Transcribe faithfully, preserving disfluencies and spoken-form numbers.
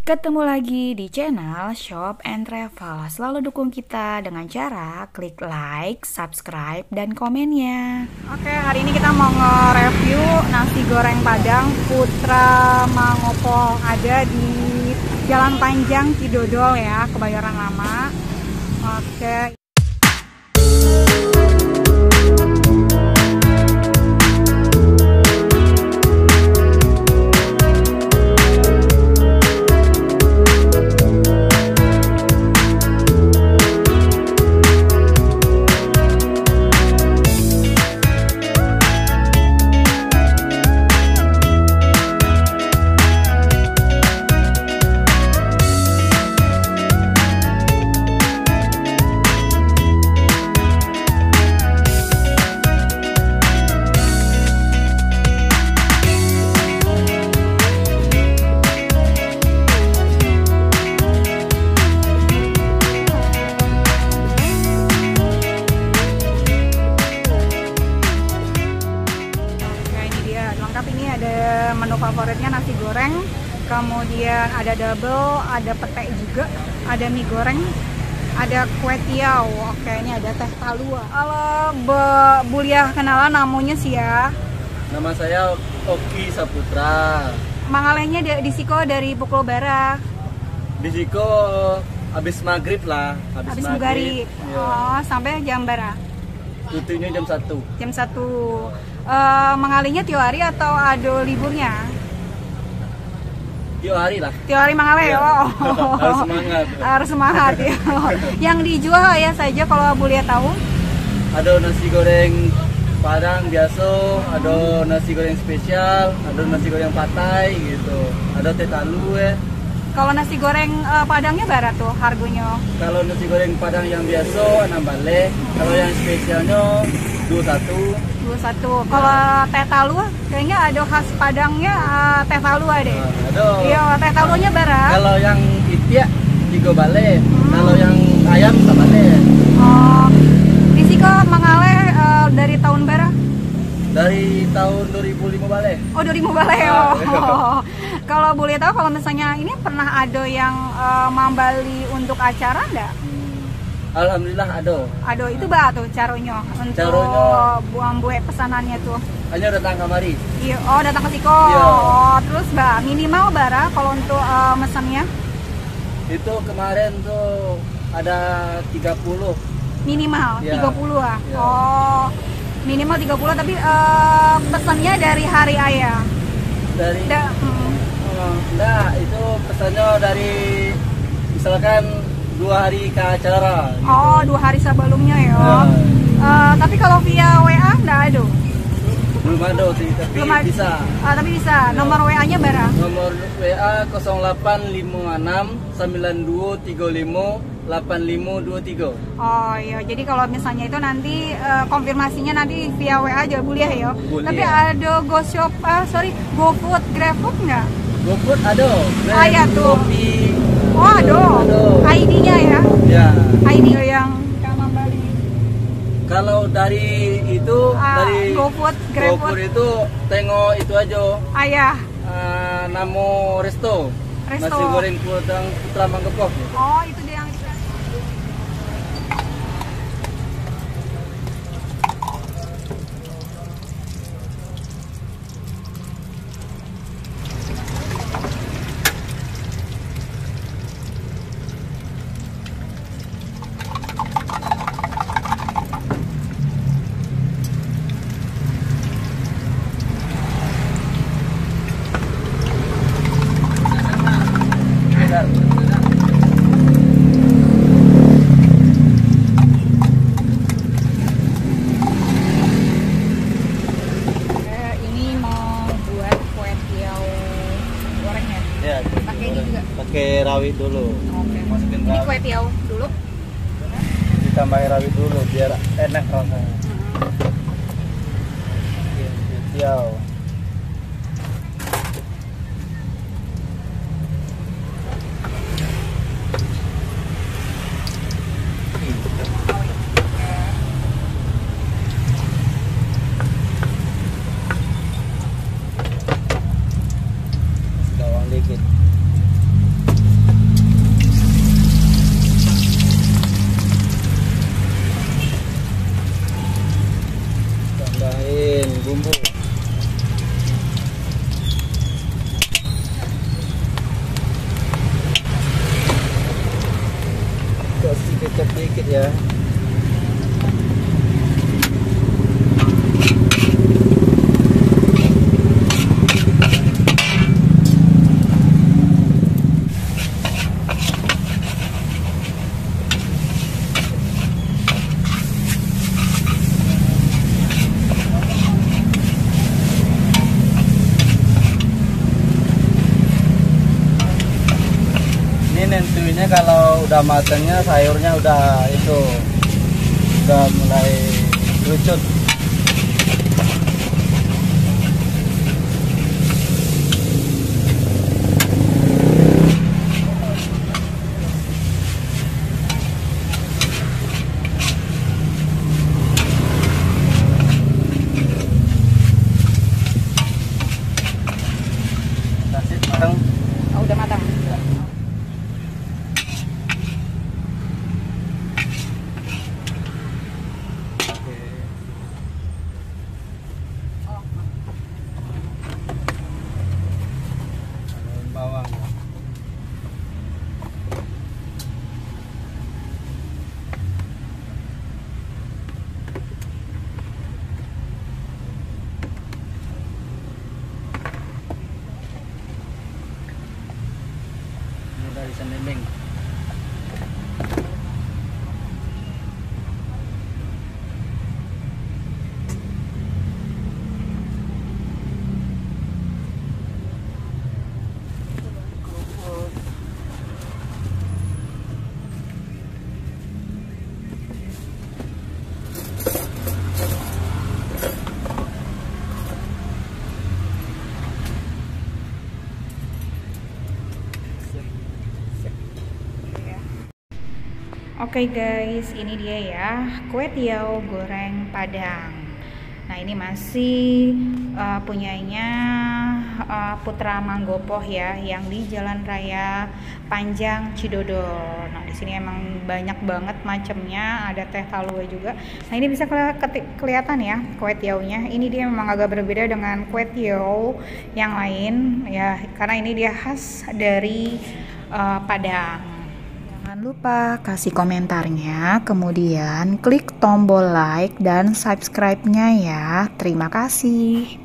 Ketemu lagi di channel Shop and Travel. Selalu dukung kita dengan cara klik like, subscribe, dan komennya. Oke, hari ini kita mau nge-review nasi goreng Padang Putra Mangopol. Ada di Jalan Panjang Cidodol ya, Kebayoran Lama. Oke. Ini ada menu favoritnya nasi goreng, kemudian ada double, ada pete juga, ada mie goreng, ada kue tiaw. Oke, ini ada teh talua. Halo, Bu Liah, kenalan namanya sih ya? Nama saya Oki Saputra. Mangalenya di, di Siko dari pukul bara? Di Siko habis maghrib lah, habis, habis maghrib. Ya. Oh, sampai jam bara? Tutupnya jam satu. Jam satu. Uh, mengalinya tiap hari atau ada liburnya? Tiap hari lah. Tiap hari mengale ya. Oh. Harus semangat. Harus semangat ya. Yang dijual ya saja kalau Bu Liah tahu? Ada nasi goreng Padang biasa, ada nasi goreng spesial, ada nasi goreng patai gitu. Ada teh talu ya. Kalau nasi goreng uh, Padangnya berapa tuh harganya? Kalau nasi goreng Padang yang biasa enam bale, kalau yang spesialnya dua satu. dua satu. Kalau teh talu kayaknya ada khas Padangnya, uh, teh talu ada. Nah, ada. Iya, teh talunya berapa? Kalau yang itia tiga bale, hmm. Kalau yang ayam satu bale. Oh. Di sini kok mengale uh, dari tahun berapa? Dari tahun dua ribu lima bale. Oh, dua ribu bale. Oh. Oh. Kalau boleh tahu kalau misalnya ini pernah ada yang uh, membeli untuk acara enggak? Alhamdulillah ada. Ada, itu bah tuh caranya untuk caranya, buang buat pesanannya tuh. Hanya datang kamari. Iya, oh datang ke Siko. Iya. Oh, terus bah minimal bara kalau untuk uh, mesennya? Itu kemarin tuh ada tiga puluh. Minimal ya. tiga puluh ah. Ya. Oh. Minimal tiga puluh tapi uh, pesannya dari hari ayah. Dari da, hmm. oh, enggak, itu pesannya dari misalkan dua hari ke acara gitu. Oh, dua hari sebelumnya ya. Ya. Uh, tapi kalau via W A enggak ada? Belum ada sih, tapi Belum ada. bisa. Uh, tapi bisa. Ya. Nomor W A-nya berapa? Nomor W A nol delapan lima enam sembilan dua tiga lima delapan lima dua tiga. Oh iya, jadi kalau misalnya itu nanti uh, konfirmasinya nanti via W A aja boleh ya. Boleh. Tapi ada GoShop, uh, sorry, GoFood, GrabFood nggak? GoFood ada. Oh iya tuh. Kopi. Oh ada. I D-nya ya? Ya. I D yang Kama Bali. Kalau dari itu Uh, dari GoFood, GrabFood. GoFood itu tengok itu aja. Ayah. Uh, namo resto. Resto. Nasi goreng Padang Putra Mangopol. Oh itu dia yang pakai rawit dulu. Oke. Masukin Ini rawit. kue tiaw dulu. Ditambahin rawit dulu biar enak rasanya. Hmm. Kue tiaw. dikit. ya. Nentuinnya kalau udah matangnya sayurnya udah itu udah mulai kerucut. Nasi matang. Oh, udah matang. Bawang. Ini dari sendendeng. Oke guys, ini dia ya, kue tiaw goreng Padang. Nah ini masih uh, punyanya uh, Putra Manggopoh ya, yang di Jalan Raya Panjang Cidodol. Nah di sini emang banyak banget macamnya, ada teh talua juga. Nah ini bisa keli kelihatan ya kue tiawnya. Ini dia memang agak berbeda dengan kue tiaw yang lain ya, karena ini dia khas dari uh, Padang. Jangan lupa kasih komentarnya, kemudian klik tombol like dan subscribe-nya ya. Terima kasih.